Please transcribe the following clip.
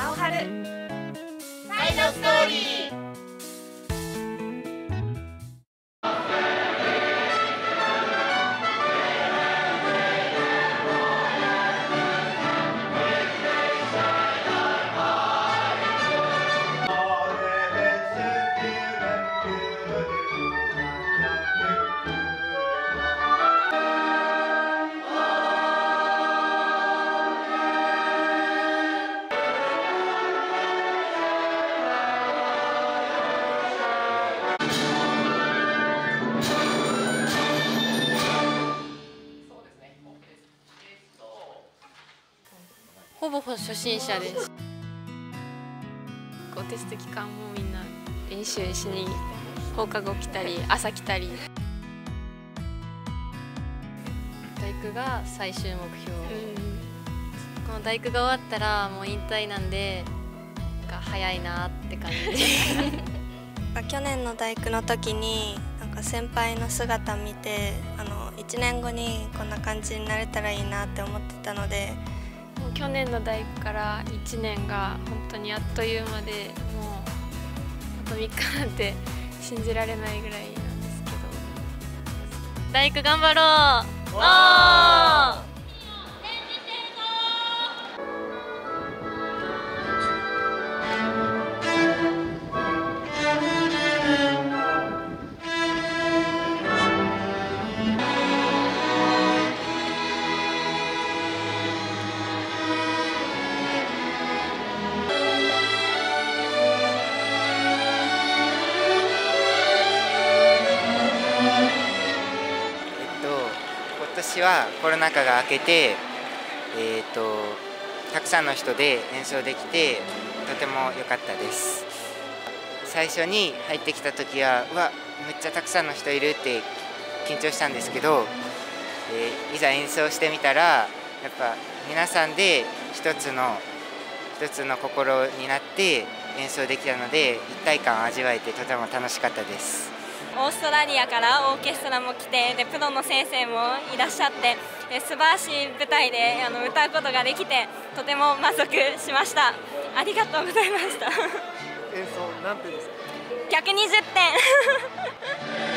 間を張るサイドストーリー。 ほぼ初心者です。テスト期間もみんな練習しに放課後来たり朝来たり。大工が最終目標。この大工が終わったらもう引退なんで、なんか早いなって感じ。 去年の大工の時になんか先輩の姿見て1年後にこんな感じになれたらいいなって思ってたので。 もう去年の大工から1年が本当にあっという間で、もうあと3日なんて信じられないぐらいなんですけど、大工頑張ろう。 今年はコロナ禍が明けて、たくさんの人で演奏できてとても良かったです。最初に入ってきた時はうわめっちゃたくさんの人いるって緊張したんですけど、いざ演奏してみたらやっぱ皆さんで一つの心になって演奏できたので、一体感を味わえてとても楽しかったです。 オーストラリアからオーケストラも来て、でプロの先生もいらっしゃって、素晴らしい舞台で歌うことができてとても満足しました。ありがとうございました。 演奏何点ですか？ 120点。